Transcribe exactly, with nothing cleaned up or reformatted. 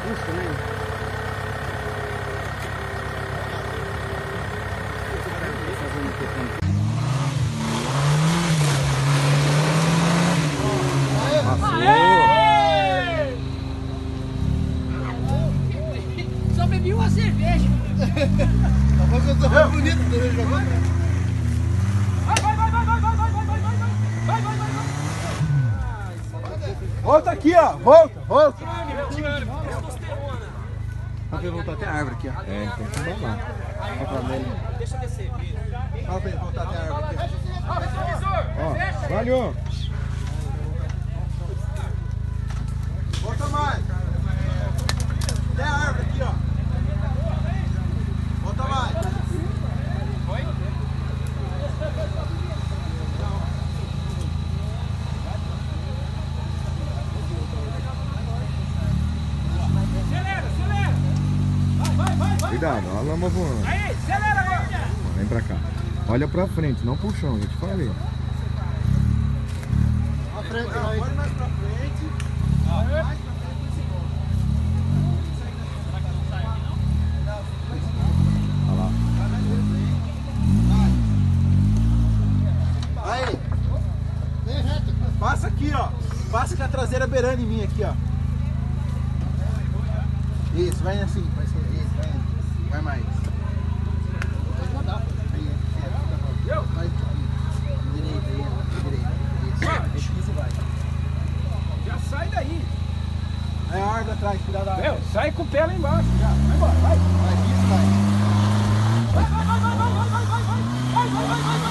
puxa, né? Só bebi uma cerveja. Tá fazendo foi bonito, né? Jogou. Vai, vai, vai, vai, vai, vai, vai, vai, vai, vai, vai, vai, vai, vai. Volta aqui, ó. Volta, volta. Pra ver voltar até a árvore aqui, ó. É, tem que embalar. Deixa eu descer. Fala pra ele voltar até a árvore aqui. Ó, retrovisor. Ó, valeu! Volta mais. Até a árvore aqui, ó. Volta mais. Acelera, acelera. Vai, vai, vai, vai. Cuidado, olha a lama voando. Aí, acelera agora. Vem pra cá. Olha pra frente, não pro chão, já te falei. Pra frente, vai. Pode mais pra frente. Mais pra frente. Olha lá. Aí. Passa aqui, ó. Passa com a traseira beirando em mim aqui, ó. Isso, vai assim. Vai ser isso, vai. Vai mais. Pode rodar. Aí, é. Vai. Direita aí, ó. Direita. Isso. Isso vai. Já sai daí. Aí a árvore atrás, cuidado da árvore. Meu, sai com o pé lá embaixo. Já. Vai embora, vai. Vai, isso vai. Vai, vai, vai, vai, vai, vai, vai, vai, vai, vai, vai, vai, vai.